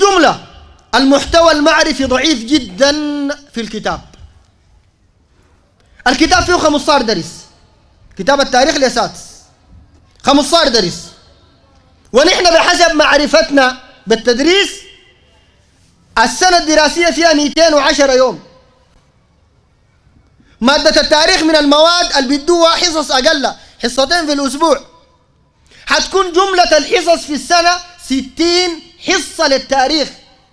بالجملة المحتوى المعرفي ضعيف جدا في الكتاب. الكتاب فيه 15 درس، كتاب التاريخ لساتس 15 درس، ونحن بحسب معرفتنا بالتدريس السنة الدراسية فيها 210 يوم. مادة التاريخ من المواد اللي بدوها حصص أقل، حصتين في الأسبوع. حتكون جملة الحصص في السنة 60 حصة للتاريخ.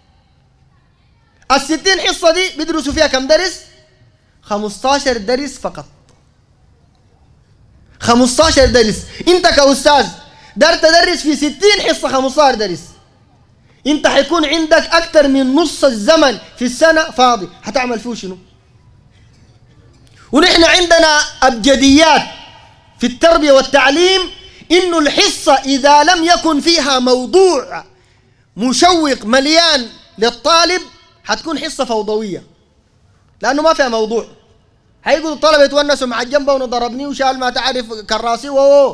ال60 حصة دي بيدرسوا فيها كم درس؟ 15 درس فقط. 15 درس. انت كأستاذ دار تدرس في 60 حصة 15 درس، انت حيكون عندك اكتر من نص الزمن في السنة فاضي، حتعمل فيه شنو؟ ونحن عندنا أبجديات في التربية والتعليم، إنه الحصة إذا لم يكن فيها موضوع مشوق مليان للطالب حتكون حصة فوضوية، لأنه ما فيها موضوع. هيقولوا الطلبة يتونسوا مع الجنبة وضربني وشال ما تعرف كراسي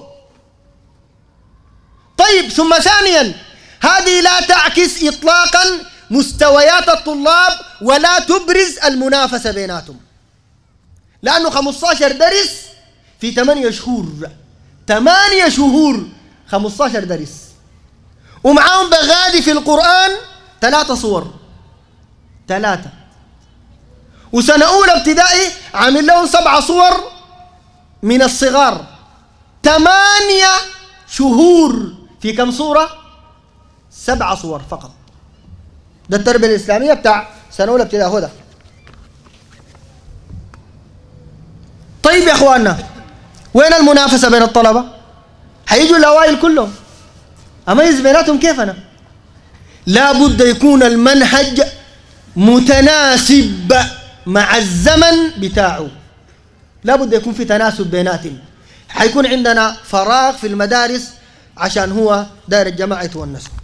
طيب. ثم ثانيا هذه لا تعكس إطلاقا مستويات الطلاب ولا تبرز المنافسة بيناتهم، لأنه 15 درس في 8 شهور، 8 شهور 15 درس، ومعاهم بغادي في القرآن 3 صور 3، وسنة أولى ابتدائي عامل لهم 7 صور من الصغار. 8 شهور في كم صورة؟ 7 صور فقط. ده التربية الإسلامية بتاع سنة أولى ابتدائي هدى. طيب يا اخواننا، وين المنافسة بين الطلبة؟ حيجوا الأوائل كلهم، أميز بيناتهم كيف أنا؟ لا بد يكون المنهج متناسب مع الزمن بتاعه، لا بد يكون في تناسب بيناتهم. حيكون عندنا فراغ في المدارس عشان هو داير الجماعة يتونسوا.